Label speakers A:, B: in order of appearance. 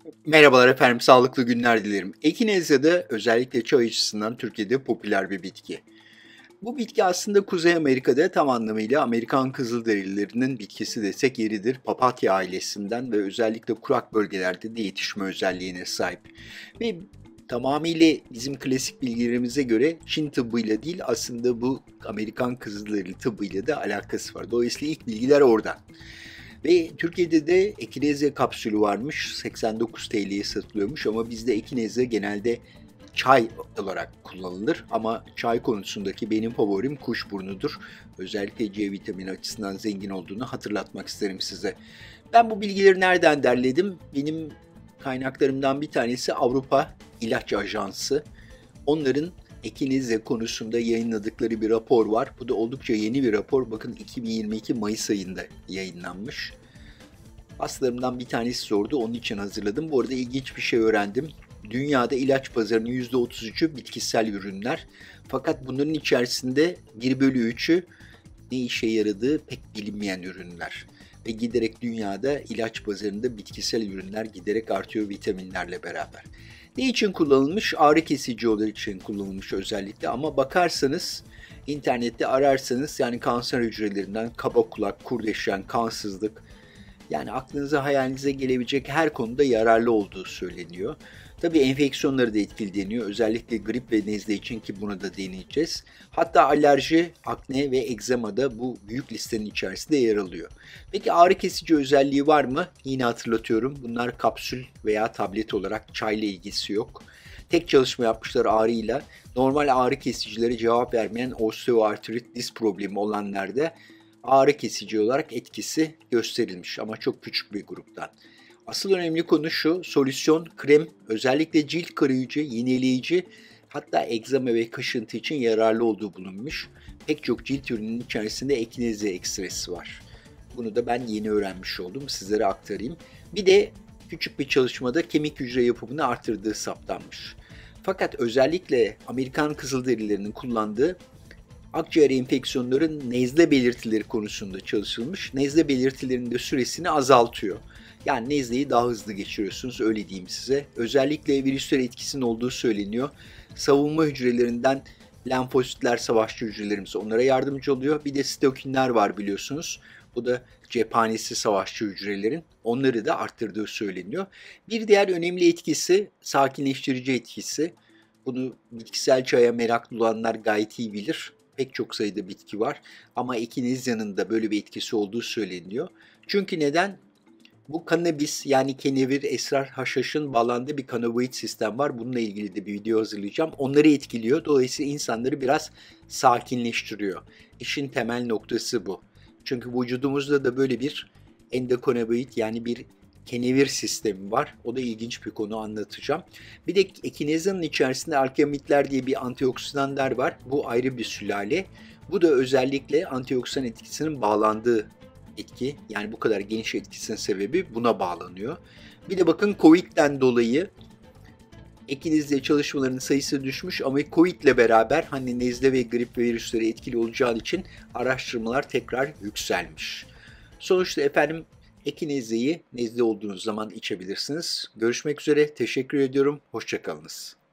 A: Merhabalar efendim, sağlıklı günler dilerim. Ekinezya özellikle çay açısından Türkiye'de popüler bir bitki. Bu bitki aslında Kuzey Amerika'da tam anlamıyla Amerikan kızılderililerinin bitkisi desek yeridir. Papatya ailesinden ve özellikle kurak bölgelerde de yetişme özelliğine sahip. Ve tamamıyla bizim klasik bilgilerimize göre Çin tıbbıyla değil aslında bu Amerikan kızılderili tıbbıyla da alakası var. Dolayısıyla ilk bilgiler orada. Ve Türkiye'de de Ekinezya kapsülü varmış. 89 TL'ye satılıyormuş ama bizde Ekinezya genelde çay olarak kullanılır. Ama çay konusundaki benim favorim kuşburnudur. Özellikle C vitamini açısından zengin olduğunu hatırlatmak isterim size. Ben bu bilgileri nereden derledim? Benim kaynaklarımdan bir tanesi Avrupa İlaç Ajansı. Onların Ekinezya konusunda yayınladıkları bir rapor var. Bu da oldukça yeni bir rapor. Bakın 2022 Mayıs ayında yayınlanmış. Hastalarımdan bir tanesi sordu, onun için hazırladım. Bu arada ilginç bir şey öğrendim. Dünyada ilaç pazarının %33'ü bitkisel ürünler. Fakat bunların içerisinde 1/3'ü ne işe yaradığı pek bilinmeyen ürünler. Ve giderek dünyada ilaç pazarında bitkisel ürünler giderek artıyor vitaminlerle beraber. Ne için kullanılmış? Ağrı kesici olduğu için kullanılmış özellikle ama bakarsanız internette ararsanız yani kanser hücrelerinden kaba kulak, kurdeşen, kansızlık, yani aklınıza hayalinize gelebilecek her konuda yararlı olduğu söyleniyor. Tabii enfeksiyonları da etkili deniyor. Özellikle grip ve nezle için ki bunu da deneyeceğiz. Hatta alerji, akne ve egzama da bu büyük listenin içerisinde yer alıyor. Peki ağrı kesici özelliği var mı? Yine hatırlatıyorum. Bunlar kapsül veya tablet olarak çayla ilgisi yok. Tek çalışma yapmışlar ağrıyla. Normal ağrı kesicilere cevap vermeyen osteoartrit diz problemi olanlarda ağrı kesici olarak etkisi gösterilmiş ama çok küçük bir gruptan. Asıl önemli konu şu, solüsyon, krem, özellikle cilt koruyucu, yenileyici, hatta egzama ve kaşıntı için yararlı olduğu bulunmuş. Pek çok cilt ürününün içerisinde ekinezya ekstresi var. Bunu da ben yeni öğrenmiş oldum, sizlere aktarayım. Bir de küçük bir çalışmada kemik hücre yapımını artırdığı saptanmış. Fakat özellikle Amerikan kızılderililerinin kullandığı akciğer enfeksiyonların nezle belirtileri konusunda çalışılmış. Nezle belirtilerinin de süresini azaltıyor. Yani nezleyi daha hızlı geçiriyorsunuz, öyle diyeyim size. Özellikle virüsler etkisinin olduğu söyleniyor. Savunma hücrelerinden lenfositler, savaşçı hücrelerimiz onlara yardımcı oluyor. Bir de sitokinler var biliyorsunuz. Bu da cephanesi savaşçı hücrelerin. Onları da arttırdığı söyleniyor. Bir diğer önemli etkisi sakinleştirici etkisi. Bunu bitkisel çaya meraklı olanlar gayet iyi bilir. Pek çok sayıda bitki var ama ekinezya'nın da böyle bir etkisi olduğu söyleniyor. Çünkü neden? Bu kannabis yani kenevir, esrar, haşhaşın bağlandığı bir kanabinoid sistem var. Bununla ilgili de bir video hazırlayacağım. Onları etkiliyor. Dolayısıyla insanları biraz sakinleştiriyor. İşin temel noktası bu. Çünkü vücudumuzda da böyle bir endokannabinoid yani bir kenevir sistemi var. O da ilginç bir konu, anlatacağım. Bir de ekinezyanın içerisinde alkemitler diye bir antioksidanlar var. Bu ayrı bir sülale. Bu da özellikle antioksidan etkisinin bağlandığı etki. Yani bu kadar geniş etkisinin sebebi buna bağlanıyor. Bir de bakın Covid'den dolayı ekinizde çalışmaların sayısı düşmüş ama Covid ile beraber hani nezle ve grip virüsleri etkili olacağı için araştırmalar tekrar yükselmiş. Sonuçta efendim ekinezleyi nezle olduğunuz zaman içebilirsiniz. Görüşmek üzere, teşekkür ediyorum, hoşça kalınız.